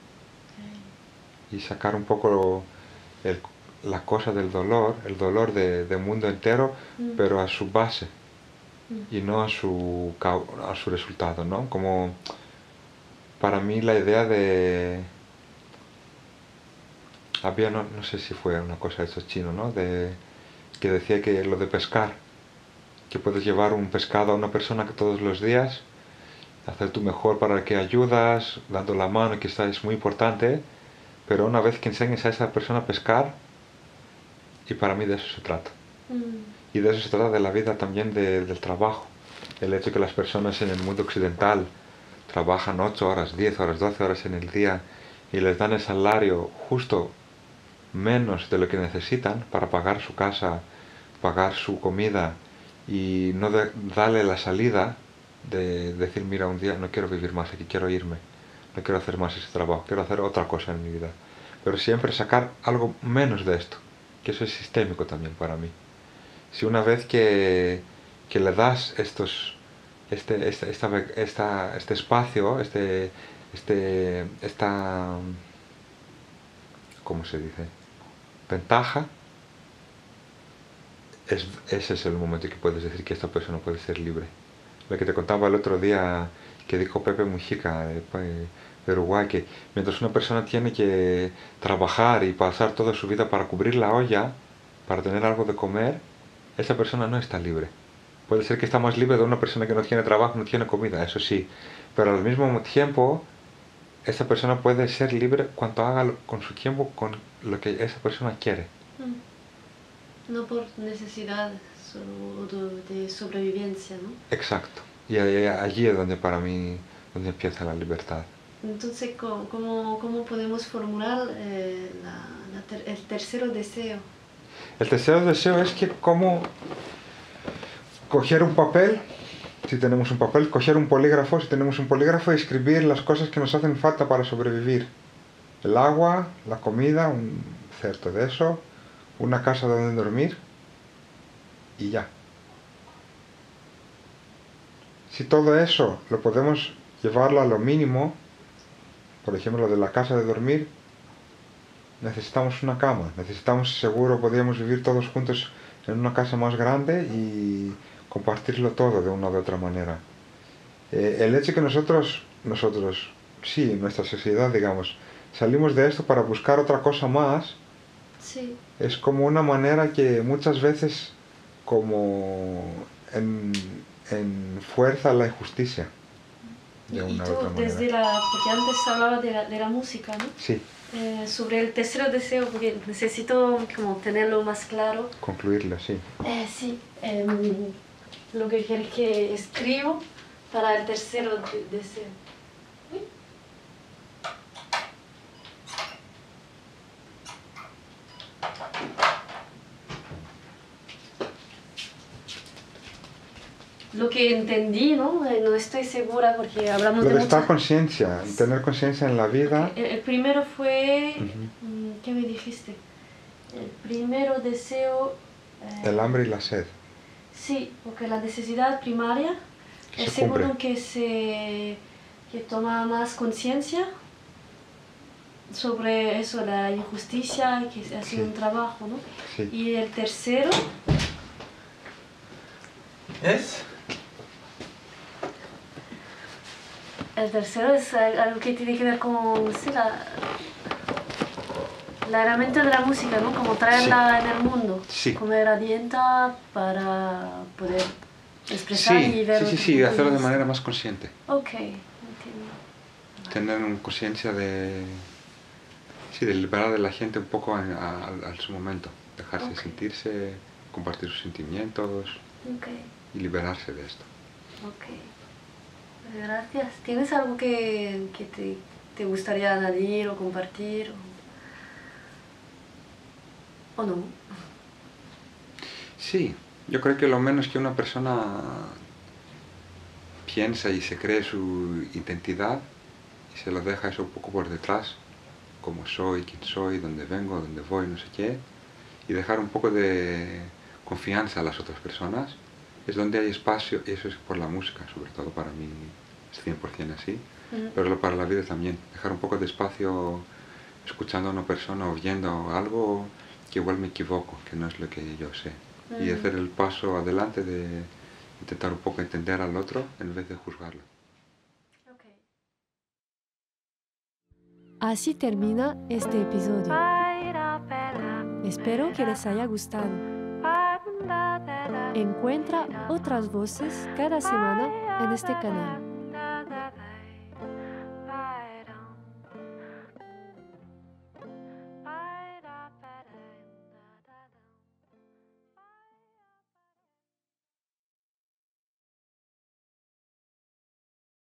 y sacar un poco el, la cosa del dolor, el dolor del mundo entero, pero a su base y no a su resultado, ¿no? Como para mí la idea de... Había, no sé si fue una cosa de esos chinos, ¿no? Que decía que lo de pescar, que puedes llevar un pescado a una persona que todos los días, hacer tu mejor para que ayudas, dando la mano, que es muy importante, pero una vez que enseñes a esa persona a pescar, y para mí de eso se trata. Y de eso se trata de la vida también del trabajo. El hecho de que las personas en el mundo occidental trabajan 8 horas, 10 horas, 12 horas en el día y les dan el salario justo menos de lo que necesitan para pagar su casa, pagar su comida y no darle la salida de decir, mira, un día no quiero vivir más aquí, quiero irme, no quiero hacer más ese trabajo, quiero hacer otra cosa en mi vida. Pero siempre sacar algo menos de esto, que eso es sistémico también para mí. Si una vez que le das este espacio, esta, ¿cómo se dice? Ventaja, ese es el momento en que puedes decir que esta persona puede ser libre. Lo que te contaba el otro día que dijo Pepe Mujica de Uruguay, que mientras una persona tiene que trabajar y pasar toda su vida para cubrir la olla, para tener algo de comer, esa persona no está libre. Puede ser que está más libre de una persona que no tiene trabajo, no tiene comida, eso sí. Pero al mismo tiempo, esa persona puede ser libre cuando haga con su tiempo con lo que esa persona quiere. No por necesidad solo de sobrevivencia, ¿no? Exacto. Y allí es donde para mí donde empieza la libertad. Entonces, ¿cómo podemos formular el tercer deseo? El tercer deseo es que como coger un papel, si tenemos un papel, coger un polígrafo, si tenemos un polígrafo, y escribir las cosas que nos hacen falta para sobrevivir. El agua, la comida, un cierto de eso, una casa donde dormir y ya. Si todo eso lo podemos llevarlo a lo mínimo, por ejemplo, lo de la casa de dormir, necesitamos una cama, necesitamos, seguro podríamos vivir todos juntos en una casa más grande y compartirlo todo de una u otra manera. El hecho que nosotros, sí, nuestra sociedad, digamos, salimos de esto para buscar otra cosa más, sí, es como una manera que muchas veces como fuerza la injusticia. De una u otra manera. Porque antes hablaba de la música, ¿no? Sí. Sobre el tercer deseo, porque necesito como tenerlo más claro. Concluirlo, sí. Sí, lo que quieres que escribo para el tercer deseo. Lo que entendí, ¿no? No estoy segura porque hablamos de estar conciencia, tener conciencia en la vida. Okay. El primero fue... ¿Qué me dijiste? El primero deseo... el hambre y la sed. Sí, porque la necesidad primaria. El segundo que toma más conciencia sobre eso, la injusticia, que ha sido un trabajo, ¿no? Sí. Y el tercero... ¿Es? El tercero es algo que tiene que ver con sí, la herramienta de la música, ¿no? Como traerla en el mundo, como herramienta para poder expresar y ver... Sí, hacerlo de manera más consciente. Ok. Tener conciencia de liberar a la gente un poco a su momento, dejarse sentirse, compartir sus sentimientos y liberarse de esto. Gracias. ¿Tienes algo que te gustaría añadir o compartir? ¿O no? Sí, yo creo que lo menos que una persona piensa y se cree su identidad y se lo deja eso un poco por detrás, cómo soy, quién soy, dónde vengo, dónde voy, no sé qué, y dejar un poco de confianza a las otras personas, es donde hay espacio, y eso es por la música, sobre todo para mí es 100% así, pero para la vida también, dejar un poco de espacio escuchando a una persona o viendo algo que igual me equivoco, que no es lo que yo sé, y hacer el paso adelante de intentar un poco entender al otro en vez de juzgarlo. Así termina este episodio. Espero que les haya gustado. Encuentra otras voces cada semana en este canal.